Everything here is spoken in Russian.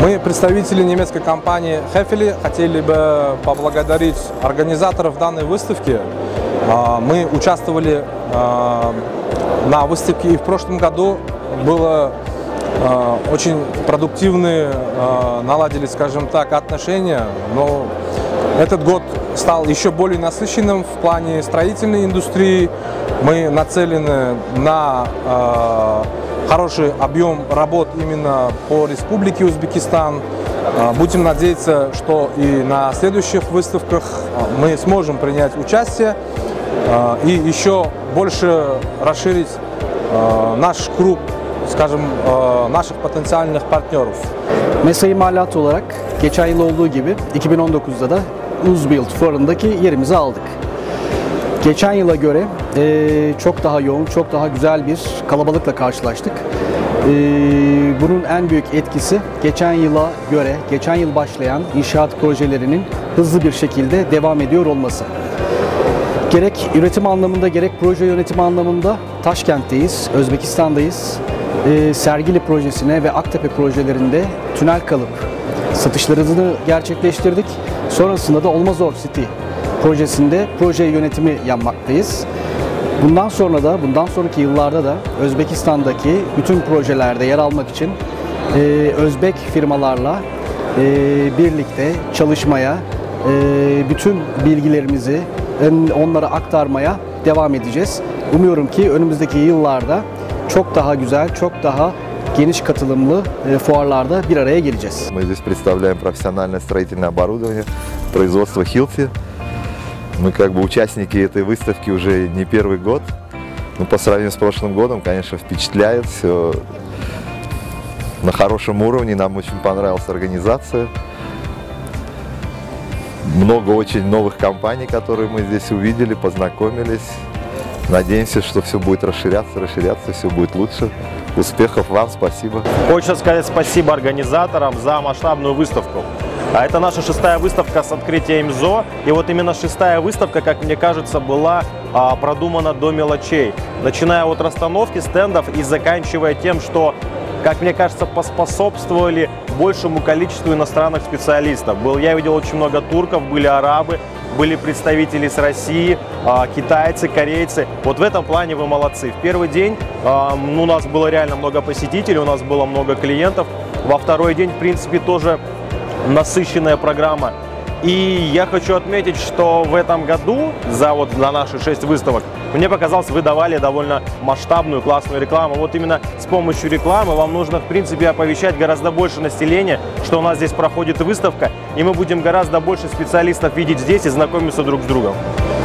Мы, представители немецкой компании Hefele, хотели бы поблагодарить организаторов данной выставки. Мы участвовали на выставке и в прошлом году. Было очень продуктивные, наладились, скажем так, отношения, но этот год стал еще более насыщенным в плане строительной индустрии. Мы нацелены на хороший объем работ именно по Республике Узбекистан. Будем надеяться, что и на следующих выставках мы сможем принять участие и еще больше расширить наш круг, скажем, наших потенциальных партнеров. Mesai imalat olarak geçen yıl olduğu gibi 2019'da da Uzbuild fuarındaki yerimizi aldık. Geçen yıla göre çok daha yoğun, çok daha güzel bir kalabalıkla karşılaştık. Bunun en büyük etkisi geçen yıla göre, geçen yıl başlayan inşaat projelerinin hızlı bir şekilde devam ediyor olması. Gerek üretim anlamında, gerek proje yönetimi anlamında Taşkent'teyiz, Özbekistan'dayız. Sergili projesine ve Aktepe projelerinde tünel kalıp satışlarını gerçekleştirdik. Sonrasında da Olmazor City projesinde proje yönetimi yapmaktayız. Bundan sonra da, bundan sonraki yıllarda da Özbekistan'daki bütün projelerde yer almak için Özbek firmalarla birlikte çalışmaya, bütün bilgilerimizi onlara aktarmaya devam edeceğiz. Umuyorum ki önümüzdeki yıllarda çok daha güzel, çok daha geniş katılımlı fuarlarda bir araya geleceğiz. Мы здесь представляем профессиональное строительное оборудование, производство Hilti. Мы как бы участники этой выставки уже не первый год. Но по сравнению с прошлым годом, конечно, впечатляет все на хорошем уровне. Нам очень понравилась организация. Много очень новых компаний, которые мы здесь увидели, познакомились. Надеемся, что все будет расширяться, все будет лучше. Успехов вам, спасибо. Хочется сказать спасибо организаторам за масштабную выставку. Это наша 6-я выставка с открытия МЗО. И вот именно 6-я выставка, как мне кажется, была продумана до мелочей. Начиная от расстановки стендов и заканчивая тем, что, как мне кажется, поспособствовали большему количеству иностранных специалистов. Я видел очень много турков, были арабы, были представители с России, китайцы, корейцы. Вот в этом плане вы молодцы. В первый день у нас было реально много посетителей, у нас было много клиентов. Во второй день, в принципе, тоже насыщенная программа. И я хочу отметить, что в этом году, за наши 6 выставок, мне показалось, вы давали довольно масштабную, классную рекламу. Вот именно с помощью рекламы вам нужно, в принципе, оповещать гораздо больше населения, что у нас здесь проходит выставка, и мы будем гораздо больше специалистов видеть здесь и знакомиться друг с другом.